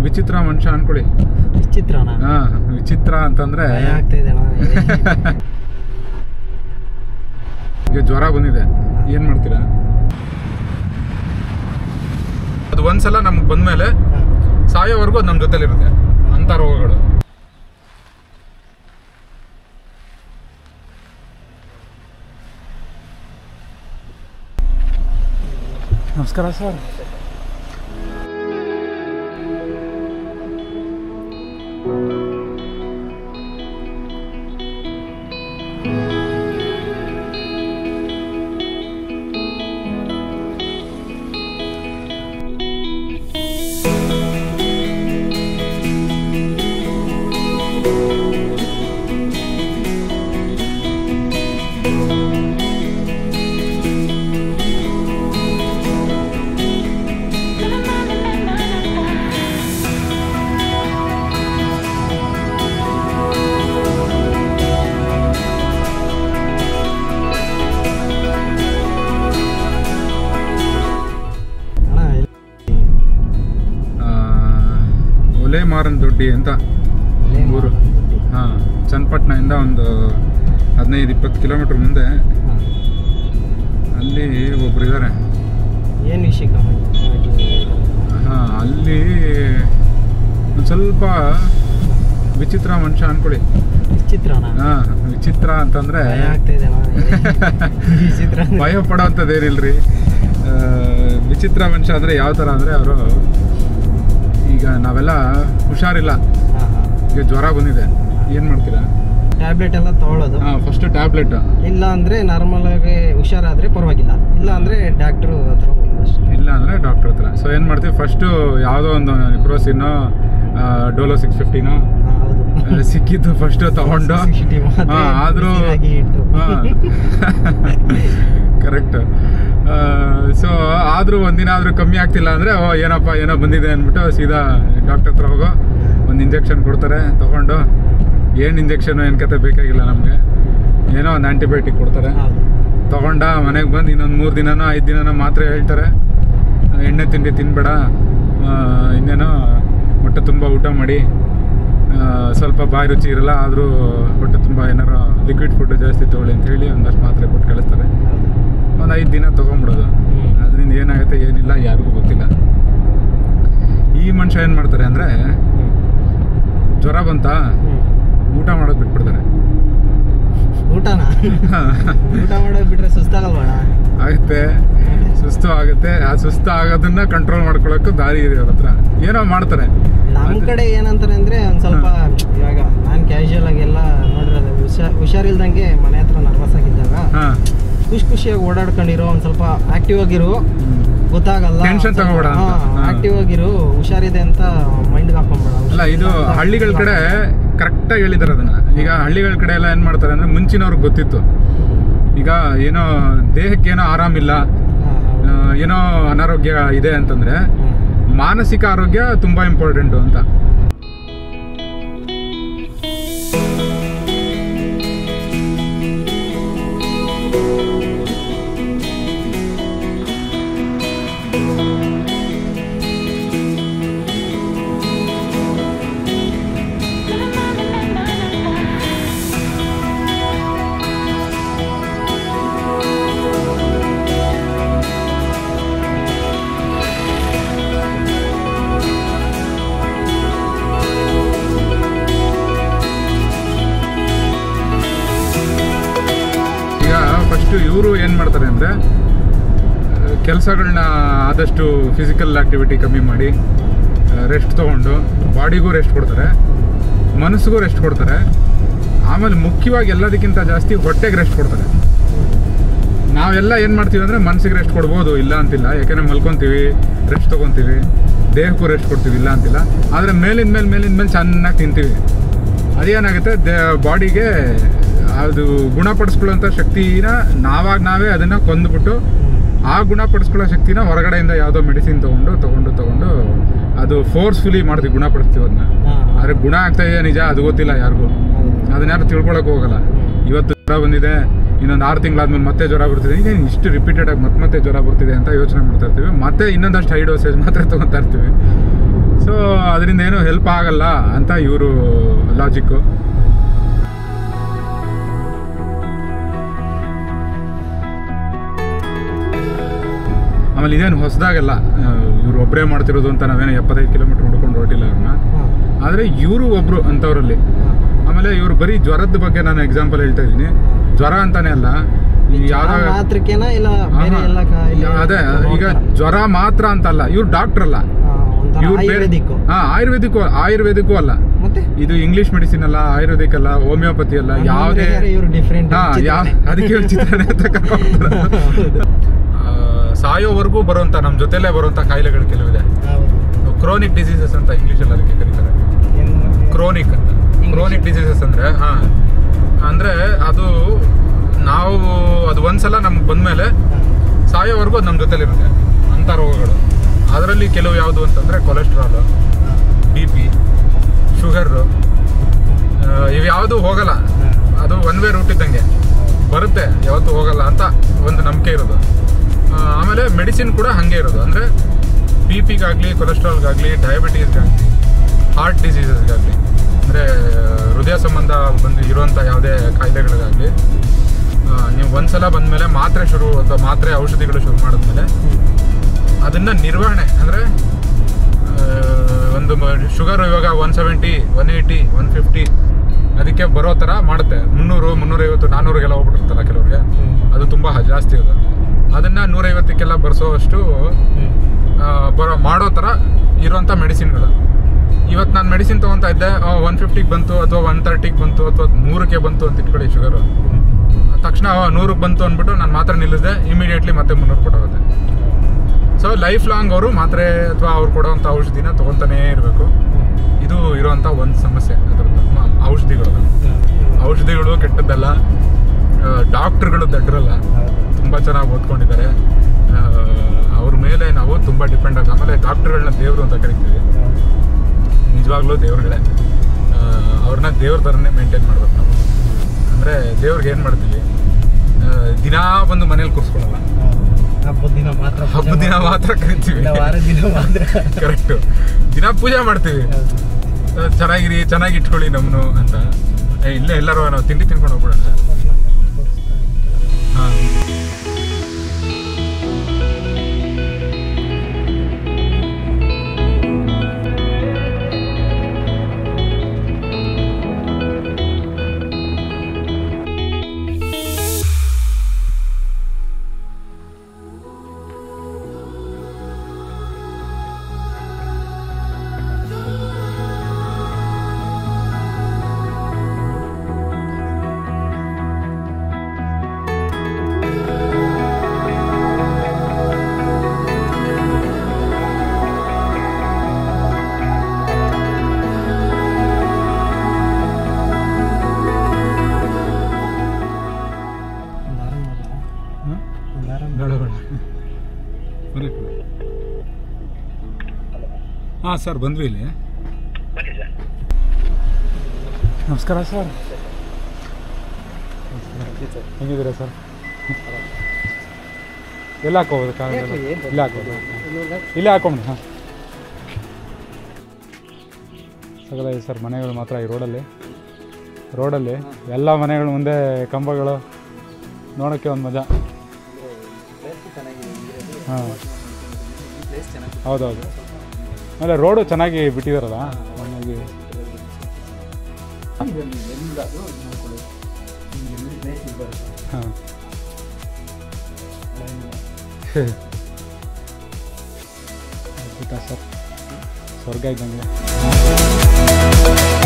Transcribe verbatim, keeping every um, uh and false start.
ವಿಚಿತ್ರ ಮನುಷ್ಯ ಅನ್ಕೊಳ್ಳಿ. ವಿಚಿತ್ರನ? ಹಾ, ವಿಚಿತ್ರ ಅಂತಂದ್ರೆ ಈಗ ಜ್ವರ ಬಂದಿದೆ, ಏನ್ ಮಾಡ್ತೀರಾ? ಅದು ಒಂದ್ಸಲ ನಮ್ಗೆ ಬಂದ್ಮೇಲೆ ಸಾಯೋವರೆಗೂ ಅದು ನಮ್ಮ ಜೊತೆಲಿರುತ್ತೆ ಅಂತ ರೋಗಗಳು. ನಮಸ್ಕಾರ ಸರ್. ಮಾರನ್ ದೊಡ್ಡಿ ಅಂತ ಊರು. ಹಾಂ, ಚನ್ನಪಟ್ಟಣದಿಂದ ಒಂದು ಹದಿನೈದು ಇಪ್ಪತ್ತು ಕಿಲೋಮೀಟ್ರ್ ಮುಂದೆ. ಅಲ್ಲಿ ಒಬ್ರು ಇದ್ದಾರೆ. ಏನು ವಿಷಯ? ಹಾಂ, ಅಲ್ಲಿ ಒಂದು ಸ್ವಲ್ಪ ವಿಚಿತ್ರ ಮನುಷ್ಯ ಅನ್ಕೊಳ್ಳಿ. ವಿಚಿತ್ರನ? ಹಾಂ, ವಿಚಿತ್ರ ಅಂತಂದ್ರೆ ಭಯ ಪಡೋಂಥದ್ದೇನಿಲ್ರಿ. ವಿಚಿತ್ರ ಮನುಷ್ಯ ಅಂದರೆ ಯಾವ ಥರ ಅಂದರೆ, ಅವರು ಈಗ ನಾವೆಲ್ಲ ಹುಷಾರಿಲ್ಲ, ಈಗ ಜ್ವರ ಬಂದಿದೆ, ಏನು ಮಾಡ್ತೀರಾ? ಟ್ಯಾಬ್ಲೆಟ್ ಎಲ್ಲ ತಗೊಳ್ಳೋದು. ಹಾಂ, ಫಸ್ಟ್ ಟ್ಯಾಬ್ಲೆಟ್. ಇಲ್ಲ ಅಂದರೆ ನಾರ್ಮಲ್ ಆಗಿ ಹುಷಾರಾದರೆ ಪರವಾಗಿಲ್ಲ, ಇಲ್ಲ ಅಂದರೆ ಡಾಕ್ಟ್ರು ಹತ್ರ ಹೋಗೋದು ಅಷ್ಟೇ. ಇಲ್ಲ ಅಂದರೆ ಡಾಕ್ಟ್ರ್ ಹತ್ರ. ಸೊ ಏನು ಮಾಡ್ತೀವಿ, ಫಸ್ಟು ಯಾವುದೋ ಒಂದು ಕ್ರೋಸಿನೋ ಡೋಲೋ ಸಿಕ್ಸ್ ಫಿಫ್ಟಿನೋ ಸಿಕ್ಕಿದ್ದು ಫಸ್ಟು ತಗೊಂಡು, ಹಾಂ ಆದರೂ ಕರೆಕ್ಟ್. ಸೊ ಆದರೂ ಒಂದಿನ ಆದರೂ ಕಮ್ಮಿ ಆಗ್ತಿಲ್ಲ ಅಂದರೆ, ಓ ಏನಪ್ಪ ಏನೋ ಬಂದಿದೆ ಅಂದ್ಬಿಟ್ಟು ಸೀದಾ ಡಾಕ್ಟರ್ ಹತ್ರ ಹೋಗೋ, ಒಂದು ಇಂಜೆಕ್ಷನ್ ಕೊಡ್ತಾರೆ, ತೊಗೊಂಡು ಏನು ಇಂಜೆಕ್ಷನು ಏನು ಕತೆ ಬೇಕಾಗಿಲ್ಲ ನಮಗೆ, ಏನೋ ಒಂದು ಆ್ಯಂಟಿಬಯೋಟಿಕ್ ಕೊಡ್ತಾರೆ, ತೊಗೊಂಡ ಮನೆಗೆ ಬಂದು ಇನ್ನೊಂದು ಮೂರು ದಿನನೋ ಐದು ದಿನನೋ ಮಾತ್ರೆ ಹೇಳ್ತಾರೆ, ಎಣ್ಣೆ ತಿಂಡಿ ತಿನ್ನಬೇಡ, ಇನ್ನೇನೋ ಹೊಟ್ಟೆ ತುಂಬ ಊಟ ಮಾಡಿ, ಸ್ವಲ್ಪ ಬಾಯಿ ರುಚಿ ಇರಲ್ಲ, ಆದರೂ ಹೊಟ್ಟೆ ತುಂಬ ಏನಾರು ಲಿಕ್ವಿಡ್ ಫುಡ್ ಜಾಸ್ತಿ ತೊಗೊಳ್ಳಿ ಅಂತ ಹೇಳಿ ಒಂದಷ್ಟು ಮಾತ್ರೆ ಕೊಟ್ಟು ಕಳಿಸ್ತಾರೆ. ಒಂದು ಐದು ದಿನ ತೊಗೊಂಬಿಡೋದು. ಅದರಿಂದ ಏನಾಗುತ್ತೆ ಏನಿಲ್ಲ ಯಾರಿಗೂ ಗೊತ್ತಿಲ್ಲ. ಈ ಮನುಷ್ಯ ಏನು ಮಾಡ್ತಾರೆ ಅಂದರೆ, ಜ್ವರ ಬಂತ ಊಟ ಮಾಡೋದು ಬಿಟ್ಬಿಡ್ತಾರೆ. ಊಟನ ಊಟ ಮಾಡೋದು ಬಿಟ್ರೆ ಸುಸ್ತಾಗಲ್ವಣ? ಆಗುತ್ತೆ, ಸುಸ್ತು ಆಗುತ್ತೆ. ಆ ಸುಸ್ತು ಆಗೋದನ್ನ ಕಂಟ್ರೋಲ್ ಮಾಡ್ಕೊಳ್ಳೋಕ್ಕೂ ದಾರಿ ಇದೆ ಅವ್ರ ಹತ್ರ, ಏನೋ ಮಾಡ್ತಾರೆ. ನಮ್ಮ ಕಡೆ ಏನಂತಾರೆ ಅಂದರೆ, ಒಂದು ಸ್ವಲ್ಪ ಇವಾಗ ನಾನು ಕ್ಯಾಶುಯಲ್ ಆಗಿ ಎಲ್ಲ ನೋಡಿರೋದು, ಹುಷಾರ್ ಹುಷಾರಿಲ್ದಂಗೆ ಮನೆ ಹತ್ರ ನರ್ವಸ್ ಆಗಿದ್ದಾಗ ಖುಷಿ ಖುಷಿಯಾಗಿ ಓಡಾಡ್ಕೊಂಡಿರೋ, ಒಂದು ಸ್ವಲ್ಪ ಆಕ್ಟಿವ್ ಆಗಿರು, ಗೊತ್ತಾಗಲ್ಲ, ಟೆನ್ಷನ್ ತಗೋಬೇಡ, ಆಕ್ಟಿವ್ ಆಗಿರು, ಹುಷಾರಿದೆ ಅಂತ ಮೈಂಡ್ಗೆ ಹಾಕೊಂಬೇಡ. ಅಲ್ಲ, ಇದು ಹಳ್ಳಿಗಳ ಕಡೆ ಕರೆಕ್ಟಾಗಿ ಹೇಳಿದ್ದಾರೆ ಅದನ್ನ. ಈಗ ಹಳ್ಳಿಗಳ ಕಡೆ ಎಲ್ಲ ಏನು ಮಾಡ್ತಾರೆ ಅಂದರೆ, ಮುಂಚಿನವ್ರಿಗೆ ಗೊತ್ತಿತ್ತು, ಈಗ ಏನೋ ದೇಹಕ್ಕೆ ಏನೋ ಆರಾಮಿಲ್ಲ, ಏನೋ ಅನಾರೋಗ್ಯ ಇದೆ ಅಂತಂದರೆ ಮಾನಸಿಕ ಆರೋಗ್ಯ ತುಂಬ ಇಂಪಾರ್ಟೆಂಟು ಅಂತ. ಇವರು ಏನು ಮಾಡ್ತಾರೆ ಅಂದರೆ, ಕೆಲಸಗಳನ್ನ ಆದಷ್ಟು ಫಿಸಿಕಲ್ ಆ್ಯಕ್ಟಿವಿಟಿ ಕಮ್ಮಿ ಮಾಡಿ, ರೆಸ್ಟ್ ತೊಗೊಂಡು ಬಾಡಿಗೂ ರೆಸ್ಟ್ ಕೊಡ್ತಾರೆ, ಮನಸ್ಸಿಗೂ ರೆಸ್ಟ್ ಕೊಡ್ತಾರೆ, ಆಮೇಲೆ ಮುಖ್ಯವಾಗಿ ಎಲ್ಲದಕ್ಕಿಂತ ಜಾಸ್ತಿ ಹೊಟ್ಟೆಗೆ ರೆಸ್ಟ್ ಕೊಡ್ತಾರೆ. ನಾವೆಲ್ಲ ಏನು ಮಾಡ್ತೀವಿ ಅಂದರೆ, ಮನಸ್ಸಿಗೆ ರೆಸ್ಟ್ ಕೊಡ್ಬೋದು, ಇಲ್ಲ ಅಂತಿಲ್ಲ, ಯಾಕೆಂದರೆ ಮಲ್ಕೊತೀವಿ, ರೆಸ್ಟ್ ತೊಗೊತೀವಿ, ದೇಹಕ್ಕೂ ರೆಸ್ಟ್ ಕೊಡ್ತೀವಿ, ಇಲ್ಲ ಅಂತಿಲ್ಲ. ಆದರೆ ಮೇಲಿಂದ ಮೇಲೆ ಮೇಲಿಂದ ಮೇಲೆ ಚೆನ್ನಾಗಿ ತಿಂತೀವಿ, ಅದೇನಾಗುತ್ತೆ, ದೇ ಬಾಡಿಗೆ ಅದು ಗುಣಪಡಿಸ್ಕೊಳ್ಳೋಂಥ ಶಕ್ತಿನ ನಾವಾಗ ನಾವೇ ಅದನ್ನು ಕೊಂದುಬಿಟ್ಟು, ಆ ಗುಣಪಡಿಸ್ಕೊಳ್ಳೋ ಶಕ್ತಿನ ಹೊರಗಡೆಯಿಂದ ಯಾವುದೋ ಮೆಡಿಸಿನ್ ತೊಗೊಂಡು ತೊಗೊಂಡು ತೊಗೊಂಡು ಅದು ಫೋರ್ಸ್ಫುಲಿ ಮಾಡ್ತೀವಿ, ಗುಣಪಡಿಸ್ತೀವಿ ಅದನ್ನ. ಆದರೆ ಗುಣ ಆಗ್ತಾ ಇದೆ ನಿಜ, ಅದು ಗೊತ್ತಿಲ್ಲ ಯಾರಿಗೂ, ಅದನ್ಯಾರು ತಿಳ್ಕೊಳಕ್ಕೆ ಹೋಗಲ್ಲ. ಇವತ್ತು ಜ್ವರ ಬಂದಿದೆ, ಇನ್ನೊಂದು ಆರು ತಿಂಗಳಾದ್ಮೇಲೆ ಮತ್ತೆ ಜ್ವರ ಬರ್ತಿದೆ, ಈಗ ಇಷ್ಟು ರಿಪೀಟೆಡಾಗಿ ಮತ್ತೆ ಮತ್ತೆ ಜ್ವರ ಬರ್ತಿದೆ ಅಂತ ಯೋಚನೆ ಮಾಡ್ತಾ ಇರ್ತೀವಿ, ಮತ್ತೆ ಇನ್ನೊಂದಷ್ಟು ಹೈ ಡೋಸೇಜ್ ಮಾತ್ರ ತೊಗೊತಾ ಇರ್ತೀವಿ. ಸೊ ಸೊ ಅದರಿಂದ ಏನು ಹೆಲ್ಪ್ ಆಗಲ್ಲ ಅಂತ ಇವರು ಲಾಜಿಕ್ಕು. ಆಮೇಲೆ ಇದೇನು ಹೊಸದಾಗಲ್ಲ, ಇವ್ರು ಒಬ್ಬರೇ ಮಾಡ್ತಿರೋದು ಅಂತ ನಾವೇನೋ ಎಪ್ಪತ್ತೈದು ಕಿಲೋಮೀಟರ್ ನೋಡ್ಕೊಂಡು ಹೊರಟಿಲ್ಲ ಅವ್ರನ್ನ. ಆದರೆ ಇವರು ಒಬ್ರು ಅಂಥವ್ರಲ್ಲಿ. ಆಮೇಲೆ ಇವರು ಬರೀ ಜ್ವರದ ಬಗ್ಗೆ ನಾನು ಎಕ್ಸಾಂಪಲ್ ಹೇಳ್ತಾ ಇದ್ದೀನಿ. ಜ್ವರ ಅಂತಾನೆ ಅಲ್ಲ, ಯಾವ್ದಾಗ ಅದೇ ಈಗ ಜ್ವರ ಮಾತ್ರ ಅಂತಲ್ಲ, ಇವ್ರು ಡಾಕ್ಟರ್ ಅಲ್ಲ, ಇವ್ರು ಹಾ ಆಯುರ್ವೇದಿಕ್ ಆಯುರ್ವೇದಿಕ್ಕೂ ಅಲ್ಲ, ಇದು ಇಂಗ್ಲಿಷ್ ಮೆಡಿಸಿನ್ ಅಲ್ಲ, ಆಯುರ್ವೇದಿಕ್ ಅಲ್ಲ, ಹೋಮಿಯೋಪತಿ ಅಲ್ಲ, ಯಾವುದೇ ಹಾ ಯಾವ ಅದಕ್ಕೆ ಚಿತ್ರಣ ಸಾಯೋವರೆಗೂ ಬರುವಂತ ನಮ್ಮ ಜೊತೆಲೇ ಬರುವಂತ ಕಾಯಿಲೆಗಳು ಕೆಲವಿದೆ. ಕ್ರೋನಿಕ್ ಡಿಸೀಸಸ್ ಅಂತ ಇಂಗ್ಲಿಷಲ್ಲಿ ಅದಕ್ಕೆ ಕರೀತಾರೆ. ಕ್ರೋನಿಕ್ ಅಂತ ಕ್ರೋನಿಕ್ ಡಿಸೀಸಸ್ ಅಂದ್ರೆ ಹಾ ಅಂದ್ರೆ ಅದು ನಾವು ಅದು ಒಂದ್ಸಲ ನಮ್ಗೆ ಬಂದ್ಮೇಲೆ ಸಾಯೋವರೆಗೂ ಅದು ನಮ್ಮ ಜೊತೆಲಿರುತ್ತೆ ಅಂಥ ರೋಗಗಳು. ಅದರಲ್ಲಿ ಕೆಲವು ಯಾವುದು ಅಂತಂದರೆ ಕೊಲೆಸ್ಟ್ರಾಲು, ಬಿ ಪಿ, ಶುಗರು, ಇವು ಯಾವುದು ಹೋಗಲ್ಲ, ಅದು ಒನ್ ವೇ ರೂಟ್ ಇದ್ದಂಗೆ ಬರುತ್ತೆ, ಯಾವತ್ತೂ ಹೋಗಲ್ಲ ಅಂತ ಒಂದು ನಂಬಿಕೆ ಇರೋದು. ಆಮೇಲೆ ಮೆಡಿಸಿನ್ ಕೂಡ ಹಾಗೆ ಇರೋದು, ಅಂದರೆ ಬಿ ಪಿಗಾಗಲಿ, ಕೊಲೆಸ್ಟ್ರಾಲ್ಗಾಗಲಿ, ಡಯಾಬಿಟೀಸ್ಗಾಗಲಿ, ಹಾರ್ಟ್ ಡಿಸೀಸಸ್ಗಾಗಲಿ, ಅಂದರೆ ಹೃದಯ ಸಂಬಂಧ ಬಂದು ಇರುವಂಥ ಯಾವುದೇ ಕಾಯಿಲೆಗಳಿಗಾಗಲಿ ನೀವು ಒಂದ್ಸಲ ಬಂದಮೇಲೆ ಮಾತ್ರೆ ಶುರು ಅಥವಾ ಮಾತ್ರೆ ಔಷಧಿಗಳು ಶುರು ಮಾಡಿದ್ಮೇಲೆ ಅದನ್ನು ನಿರ್ವಹಣೆ ಅಂದರೆ ಒಂದು ಶುಗರ್ ಇವಾಗ one seventy one eighty one fifty ಅದಕ್ಕೆ ಬರೋ ಥರ ಮಾಡುತ್ತೆ. ಮುನ್ನೂರು ಮುನ್ನೂರೈವತ್ತು ನಾನ್ನೂರಿಗೆಲ್ಲ ಹೋಗ್ಬಿಟ್ಟಿರ್ತಲ್ಲ ಕೆಲವ್ರಿಗೆ, ಅದು ತುಂಬ ಜಾಸ್ತಿ ಇದೆ. ಅದನ್ನು ನೂರೈವತ್ತಕ್ಕೆಲ್ಲ ಬರ್ಸೋವಷ್ಟು ಬರೋ ಮಾಡೋ ಥರ ಇರೋವಂಥ ಮೆಡಿಸಿನ್ಗಳು. ಇವತ್ತು ನಾನು ಮೆಡಿಸಿನ್ ತೊಗೊತಾ ಇದ್ದೆ, ಒನ್ ಫಿಫ್ಟಿಗೆ ಬಂತು ಅಥವಾ ಒನ್ ತರ್ಟಿಗೆ ಬಂತು ಅಥವಾ ನೂರಕ್ಕೆ ಬಂತು ಅಂತ ಇಟ್ಕೊಳ್ಳಿ ಶುಗರು, ತಕ್ಷಣ ನೂರಕ್ಕೆ ಬಂತು ಅಂದ್ಬಿಟ್ಟು ನಾನು ಮಾತ್ರೆ ನಿಲ್ಲಿಸಿದೆ, ಇಮಿಡಿಯೇಟ್ಲಿ ಮತ್ತೆ ಮುನ್ನೂರು ಕೊಟ್ಟೋಗುತ್ತೆ. ಸೊ ಲೈಫ್ ಲಾಂಗ್ ಅವರು ಮಾತ್ರೆ ಅಥವಾ ಅವ್ರು ಕೊಡೋವಂಥ ಔಷಧಿನ ತೊಗೊತಾನೇ ಇರಬೇಕು. ಇದು ಇರೋವಂಥ ಒಂದು ಸಮಸ್ಯೆ ಅದರದ್ದು. ಔಷಧಿಗಳು ಔಷಧಿಗಳು ಕೆಟ್ಟದ್ದಲ್ಲ, ಡಾಕ್ಟ್ರುಗಳು ದಡ್ರಲ್ಲ, ತುಂಬ ಚೆನ್ನಾಗಿ ಓದ್ಕೊಂಡಿದ್ದಾರೆ, ಅವ್ರ ಮೇಲೆ ನಾವು ತುಂಬ ಡಿಪೆಂಡ್ ಆಗ. ಆಮೇಲೆ ಡಾಕ್ಟ್ರುಗಳನ್ನ ದೇವರು ಅಂತ ಕರಿತೀವಿ, ನಿಜವಾಗ್ಲೂ ದೇವ್ರುಗಳೇ. ಅವ್ರನ್ನ ದೇವ್ರ ಥರನೇ ಮೇಂಟೈನ್ ಮಾಡ್ಬೇಕು ನಾವು. ಅಂದರೆ ದೇವ್ರಿಗೆ ಏನು ಮಾಡ್ತೀವಿ, ದಿನಾ ಬಂದು ಮನೇಲಿ ಕೂರಿಸ್ಕೊಳ್ಳಲ್ಲ, ಹಬ್ಬದ ದಿನ ಮಾತ್ರ ಹಬ್ಬದ ದಿನ ಮಾತ್ರ ಕರಿತೀವಿ, ಕರೆಕ್ಟು. ದಿನ ಪೂಜೆ ಮಾಡ್ತೀವಿ, ಚೆನ್ನಾಗಿರಿ, ಚೆನ್ನಾಗಿ ಇಟ್ಕೊಳ್ಳಿ ನಮ್ಮನು ಅಂತ. ಇಲ್ಲೇ ಎಲ್ಲರೂ ನಾವು ತಿಂಡಿ ತಿನ್ಕೊಂಡು ಹೋಗ್ಬಿಡೋಣ. ಹಾಂ ಹಾಂ ಸರ್, ಬಂದ್ವಿ ಇಲ್ಲಿ. ನಮಸ್ಕಾರ ಸರ್, ಹೇಗಿದ್ದೀರಾ ಸರ್? ಎಲ್ಲ ಹಾಕೋಬೋದು, ಇಲ್ಲ ಹಾಕೋದು, ಇಲ್ಲೇ ಹಾಕೊಂಬಿಡಿ. ಹಾಂ ಸಗಲ ಸರ್, ಮನೆಗಳು ಮಾತ್ರ ಈ ರೋಡಲ್ಲಿ ರೋಡಲ್ಲಿ ಎಲ್ಲ ಮನೆಗಳ ಮುಂದೆ ಕಂಬಗಳು ನೋಡೋಕ್ಕೆ ಒಂದು ಮಜಾ. ಹಾಂ ಹೌದೌದು, ಆಮೇಲೆ ರೋಡು ಚೆನ್ನಾಗಿ ಬಿಟ್ಟಿದಾರಲ್ಲ ಹಾಗಾಗಿ. ಹಾಂ ಸರ್, ಸ್ವರ್ಗ ಇದ್ದಂಗೆ.